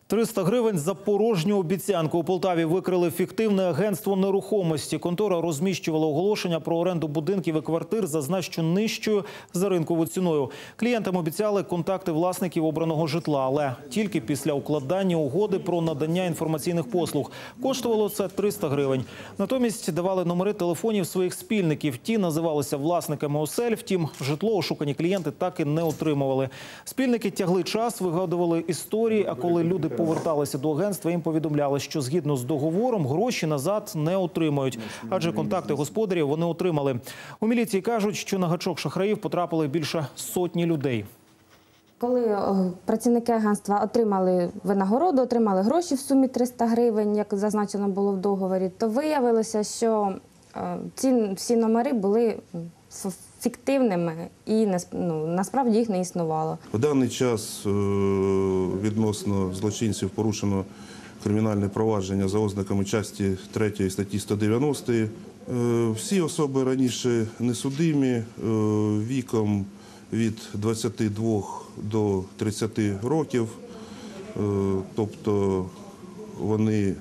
300 гривень за порожню обіцянку. У Полтаві викрили фіктивне агентство нерухомості. Контора розміщувала оголошення про оренду будинків і квартир за значно нижчою за ринковою ціною. Клієнтам обіцяли контакти власників обраного житла, але тільки після укладання угоди про надання інформаційних послуг. Коштувало це 300 гривень. Натомість давали номери телефонів своїх спільників. Ті називалися власниками осель, втім, житло ошукані клієнти так і не отримували. Спільники тягли час, вигадували історії, а коли люди поверталися до агентства, їм повідомляли, що згідно з договором гроші назад не отримають, адже контакти господарів вони отримали. У міліції кажуть, що на гачок шахраїв потрапили більше сотні людей. Коли працівники агентства отримали винагороду, отримали гроші в сумі 300 гривень, як зазначено було в договорі, то виявилося, що ці всі номери були фіктивними і насправді їх не існувало. В даний час відносно злочинців порушено кримінальне провадження за ознаками частини 3 статті 190. Всі особи раніше несудимі, віком від 22 до 30 років, тобто вони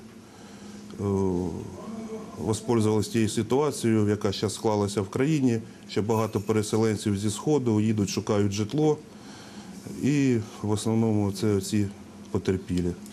воспользувалися тією ситуацією, яка зараз склалася в країні, що багато переселенців зі Сходу їдуть, шукають житло, і в основному це ці потерпілі.